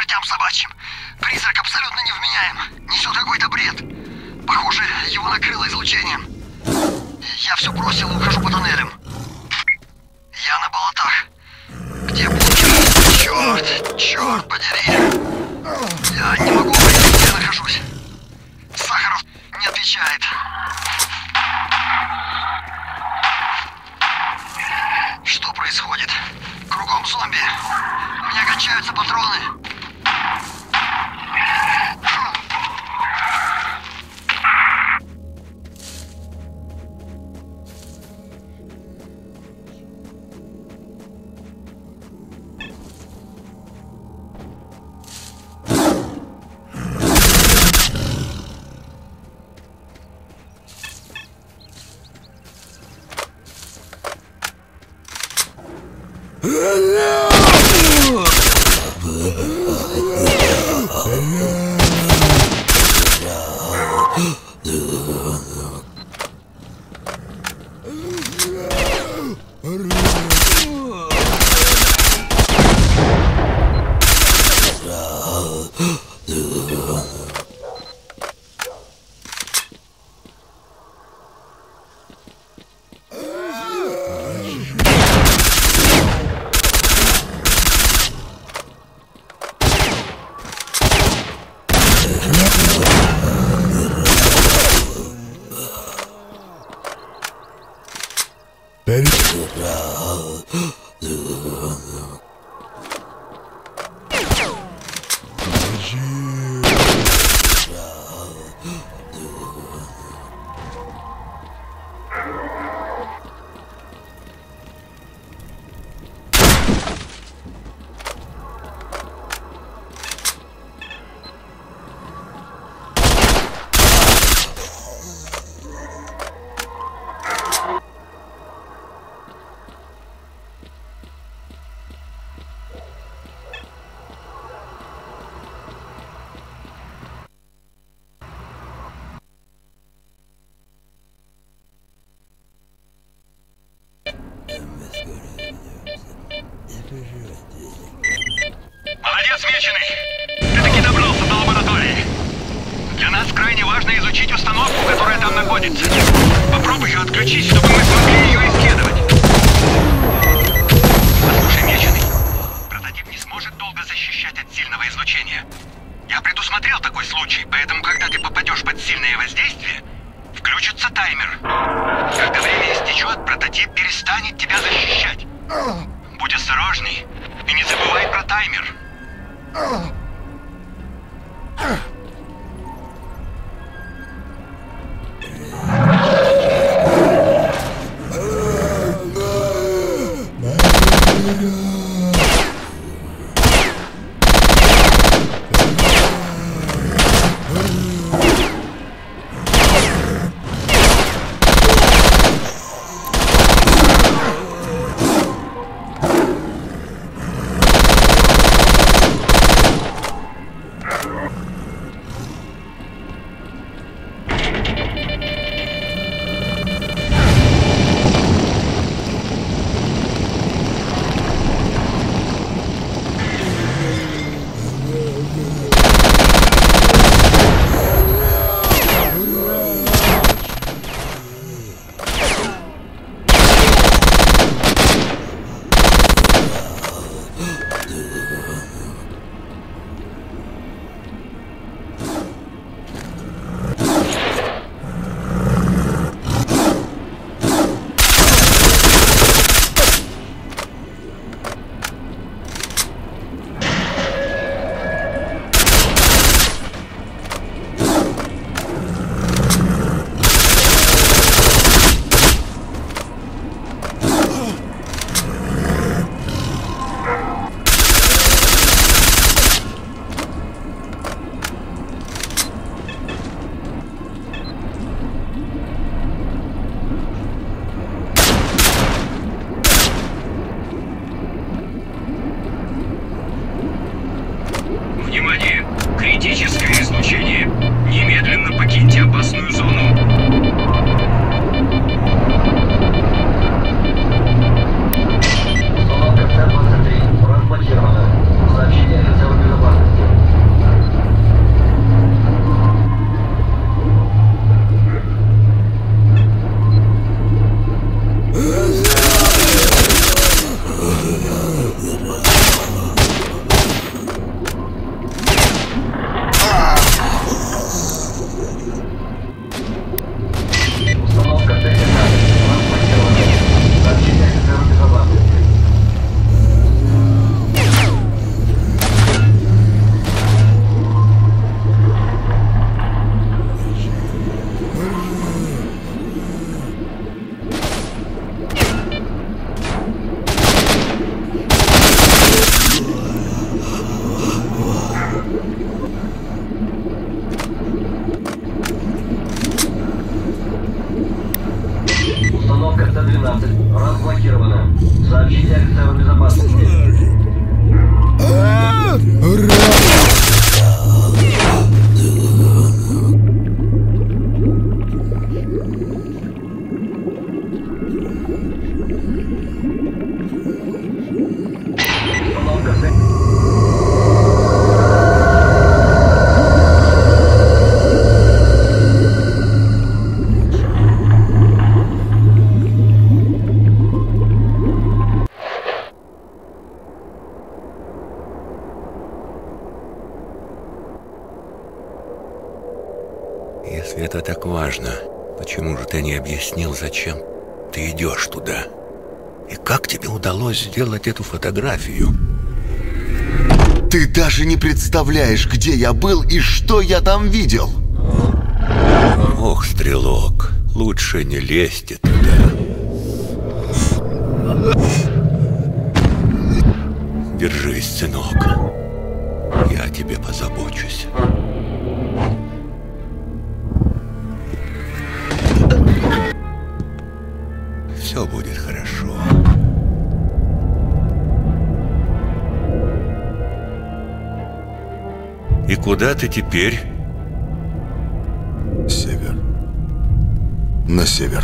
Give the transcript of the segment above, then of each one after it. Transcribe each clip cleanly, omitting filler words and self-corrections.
чертям собачьим. Призрак абсолютно невменяем. Несет какой-то бред. Похоже, его накрыло излучением. Я все бросил и ухожу по тоннелям. Я на болотах. Где бункер? Черт подери. Я не могу понять, где я нахожусь. Сахаров не отвечает. Что происходит? Кругом зомби. У меня кончаются патроны. Молодец, Меченый! Ты таки добрался до лаборатории. Для нас крайне важно изучить установку, которая там находится. Попробуй ее отключить, чтобы мы смогли ее исследовать. Послушай, Меченый, прототип не сможет долго защищать от сильного излучения. Я предусмотрел такой случай, поэтому когда ты попадешь под сильное воздействие, включится таймер. Когда время истечет, прототип перестанет тебя защищать. Будь осторожней и не забывай про таймер. Если это так важно, почему же ты не объяснил, зачем ты идешь туда? И как тебе удалось сделать эту фотографию? Ты даже не представляешь, где я был и что я там видел. Ох, Стрелок, лучше не лезьте туда. Держись, сынок. Я о тебе позабочусь. Все будет хорошо. И куда ты теперь? Север. На север.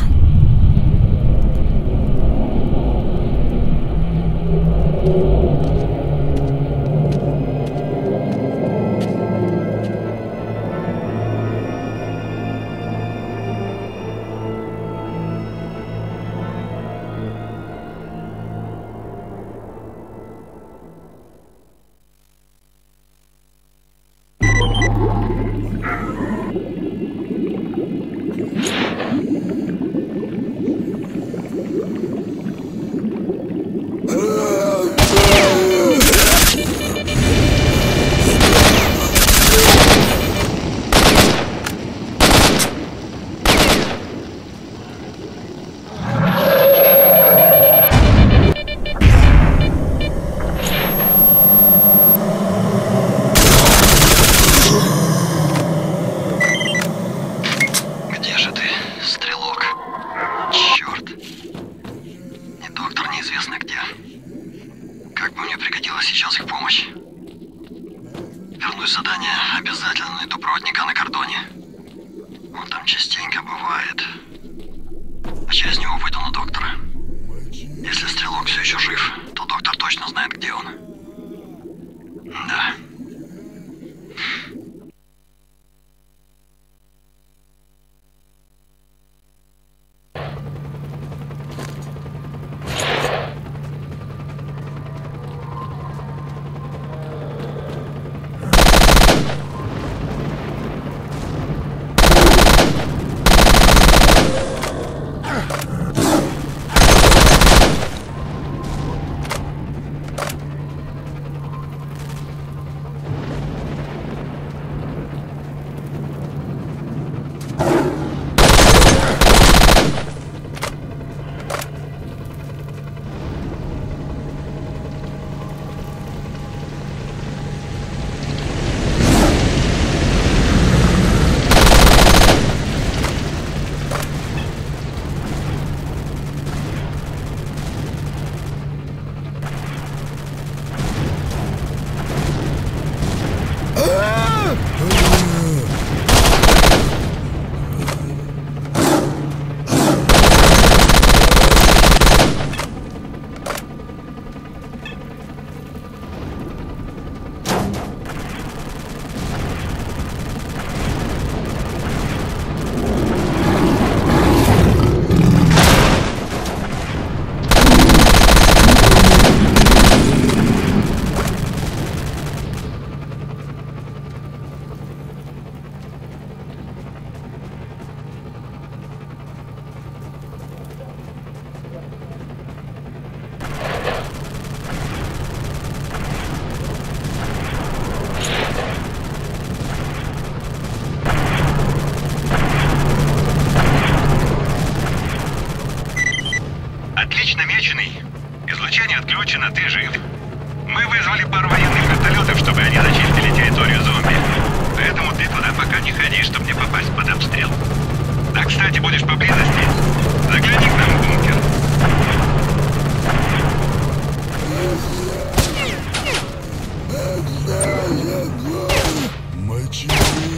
Излучение отключено, ты жив. Мы вызвали пару военных вертолетов, чтобы они зачистили территорию зомби. Поэтому ты туда пока не ходи, чтобы не попасть под обстрел. А, кстати, будешь поблизости, загляни к нам в бункер. Мочи.